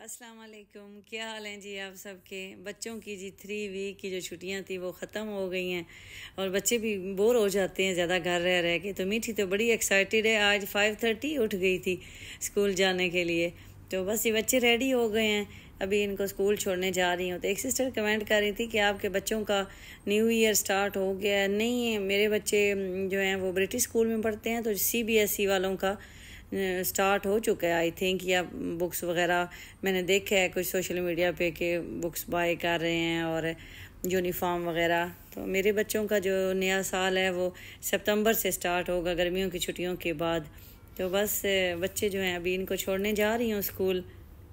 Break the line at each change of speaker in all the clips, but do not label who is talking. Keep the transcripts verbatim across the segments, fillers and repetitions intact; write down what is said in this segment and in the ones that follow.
अस्सलाम वालेकुम, क्या हाल हैं जी आप सबके। बच्चों की जी थ्री वीक की जो छुट्टियां थी वो ख़त्म हो गई हैं और बच्चे भी बोर हो जाते हैं ज़्यादा घर रह रह के। तो मीठी तो बड़ी एक्साइटेड है, आज फाइव थर्टी उठ गई थी स्कूल जाने के लिए। तो बस ये बच्चे रेडी हो गए हैं, अभी इनको स्कूल छोड़ने जा रही हूँ। तो एक सिस्टर कमेंट कर रही थी कि आपके बच्चों का न्यू ईयर स्टार्ट हो गया। नहीं, मेरे बच्चे जो हैं वो ब्रिटिश स्कूल में पढ़ते हैं, तो सी बी एस ई वालों का स्टार्ट हो चुका है आई थिंक, या बुक्स वगैरह मैंने देखा है कुछ सोशल मीडिया पे कि बुक्स बाय कर रहे हैं और यूनिफॉर्म वगैरह। तो मेरे बच्चों का जो नया साल है वो सितंबर से स्टार्ट होगा, गर्मियों की छुट्टियों के बाद। तो बस बच्चे जो हैं अभी इनको छोड़ने जा रही हूँ स्कूल।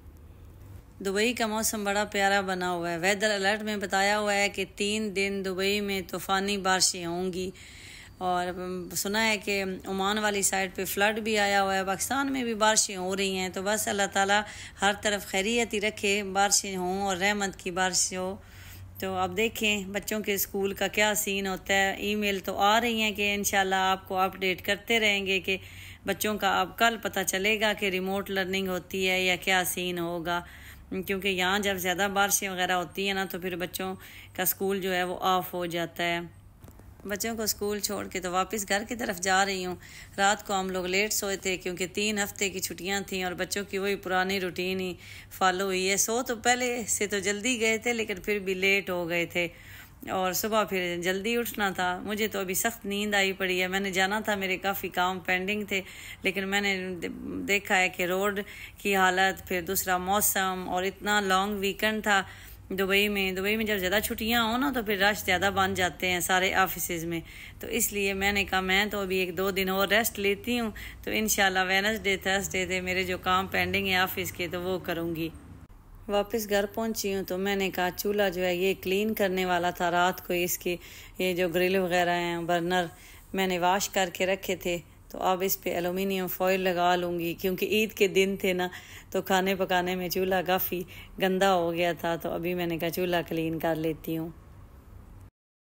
दुबई का मौसम बड़ा प्यारा बना हुआ है। वेदर अलर्ट में बताया हुआ है कि तीन दिन दुबई में तूफ़ानी बारिशें होंगी और सुना है कि ओमान वाली साइड पे फ्लड भी आया हुआ है, पाकिस्तान में भी बारिशें हो रही हैं। तो बस अल्लाह ताला हर तरफ खैरियत ही रखे, बारिशें हों और रहमत की बारिश हो। तो अब देखें बच्चों के स्कूल का क्या सीन होता है। ईमेल तो आ रही हैं कि इंशाल्लाह आपको अपडेट करते रहेंगे कि बच्चों का अब कल पता चलेगा कि रिमोट लर्निंग होती है या क्या सीन होगा, क्योंकि यहाँ जब ज़्यादा बारिशें वगैरह होती हैं ना तो फिर बच्चों का स्कूल जो है वो ऑफ हो जाता है। बच्चों को स्कूल छोड़ के तो वापस घर की तरफ जा रही हूँ। रात को हम लोग लेट सोए थे क्योंकि तीन हफ्ते की छुट्टियाँ थीं और बच्चों की वही पुरानी रूटीन ही फॉलो हुई है। सो तो पहले से तो जल्दी गए थे लेकिन फिर भी लेट हो गए थे और सुबह फिर जल्दी उठना था। मुझे तो अभी सख्त नींद आई पड़ी है। मैंने जाना था, मेरे काफ़ी काम पेंडिंग थे, लेकिन मैंने देखा है कि रोड की हालत, फिर दूसरा मौसम और इतना लॉन्ग वीकेंड था दुबई में। दुबई में जब ज़्यादा छुट्टियां हो ना तो फिर रश ज़्यादा बन जाते हैं सारे ऑफिसेज में। तो इसलिए मैंने कहा मैं तो अभी एक दो दिन और रेस्ट लेती हूँ, तो इंशाल्लाह वेडनेसडे थर्सडे थे मेरे जो काम पेंडिंग है ऑफिस के तो वो करूँगी। वापस घर पहुंची हूँ तो मैंने कहा चूल्हा जो है ये क्लीन करने वाला था रात को। इसकी ये जो ग्रिल वगैरह हैं बर्नर मैंने वॉश करके रखे थे, तो अब इस पे एलुमिनियम फॉइल लगा लूँगी क्योंकि ईद के दिन थे ना तो खाने पकाने में चूल्हा काफ़ी गंदा हो गया था। तो अभी मैंने कहा चूल्हा क्लीन कर लेती हूँ।